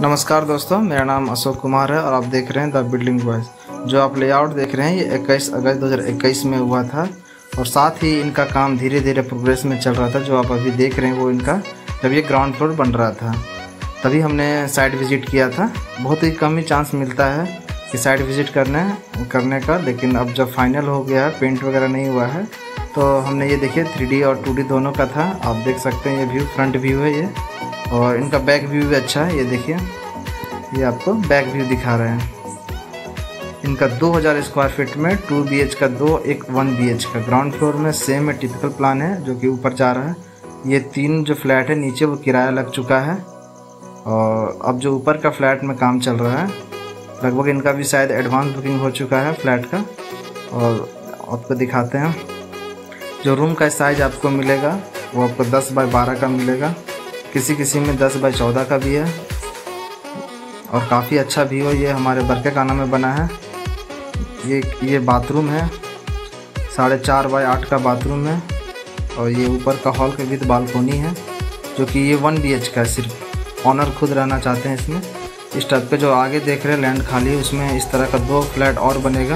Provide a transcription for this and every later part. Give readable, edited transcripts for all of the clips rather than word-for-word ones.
नमस्कार दोस्तों, मेरा नाम अशोक कुमार है और आप देख रहे हैं द बिल्डिंग बॉयज। जो आप लेआउट देख रहे हैं ये 21 अगस्त 2021 में हुआ था और साथ ही इनका काम धीरे धीरे प्रोग्रेस में चल रहा था। जो आप अभी देख रहे हैं वो इनका जब ये ग्राउंड फ्लोर बन रहा था तभी हमने साइट विज़िट किया था। बहुत ही कम ही चांस मिलता है कि साइट विज़िट करने का, लेकिन अब जब फाइनल हो गया है, पेंट वगैरह नहीं हुआ है, तो हमने ये देखिए 3D और 2D दोनों का था। आप देख सकते हैं ये व्यू फ्रंट व्यू है ये, और इनका बैक व्यू भी अच्छा है। ये देखिए, ये आपको बैक व्यू दिखा रहे हैं। इनका 2000 स्क्वायर फीट में 2 BH का 1 BH का ग्राउंड फ्लोर में सेम है, टिपिकल प्लान है जो कि ऊपर जा रहा है। ये 3 जो फ्लैट है नीचे वो किराया लग चुका है और अब जो ऊपर का फ्लैट में काम चल रहा है, लगभग इनका भी शायद एडवांस बुकिंग हो चुका है फ्लैट का। और आपको दिखाते हैं जो रूम का साइज आपको मिलेगा वो आपको 10 बाय 12 का मिलेगा, किसी में 10 बाय 14 का भी है और काफ़ी अच्छा व्यू है। ये हमारे बरकाकाना में बना है। ये बाथरूम है, 4.5 बाय 8 का बाथरूम है और ये ऊपर का हॉल के विद बालकोनी है जो कि ये 1 BH का है। सिर्फ ऑनर खुद रहना चाहते हैं इसमें। इस टाइप पे जो आगे देख रहे हैं लैंड खाली है, उसमें इस तरह का 2 फ्लैट और बनेगा।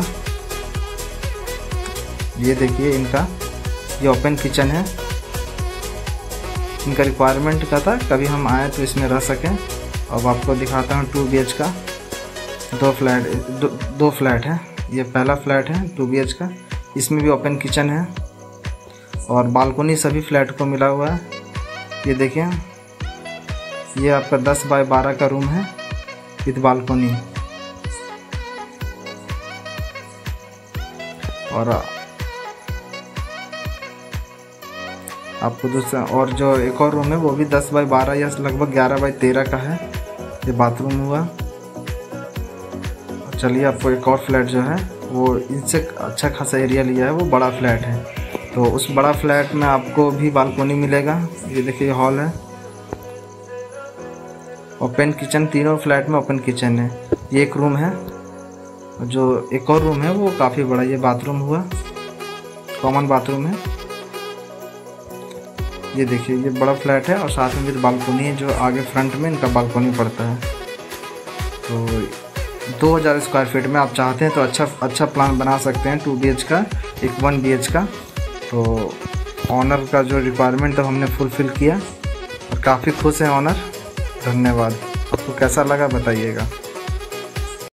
ये देखिए इनका ये ओपन किचन है। इनका रिक्वायरमेंट का था कभी हम आए तो इसमें रह सकें। अब आपको दिखाता हूँ 2 BH का 2 फ्लैट है। ये पहला फ्लैट है 2 BH का, इसमें भी ओपन किचन है और बालकोनी सभी फ्लैट को मिला हुआ है। ये देखिए, ये आपका 10 बाय 12 का रूम है विद बालकोनी। और आपको दूसरा और जो एक और रूम है वो भी 10 बाय 12 या लगभग 11 बाय 13 का है। ये बाथरूम हुआ। चलिए आपको एक और फ्लैट जो है वो इनसे अच्छा खासा एरिया लिया है, वो बड़ा फ्लैट है, तो उस बड़ा फ्लैट में आपको भी बालकोनी मिलेगा। ये देखिए हॉल है, ओपन किचन, तीनों फ्लैट में ओपन किचन है। ये एक रूम है, जो एक और रूम है वो काफ़ी बड़ा। ये बाथरूम हुआ, कॉमन बाथरूम है। ये देखिए ये बड़ा फ्लैट है और साथ में भी बालकोनी है, जो आगे फ्रंट में इनका बालकोनी पड़ता है। तो 2000 स्क्वायर फीट में आप चाहते हैं तो अच्छा प्लान बना सकते हैं। 2 BH का 1 BH का। तो ऑनर का जो रिक्वायरमेंट है हमने फुलफ़िल किया और काफ़ी खुश हैं ऑनर। धन्यवाद। आपको कैसा लगा बताइएगा।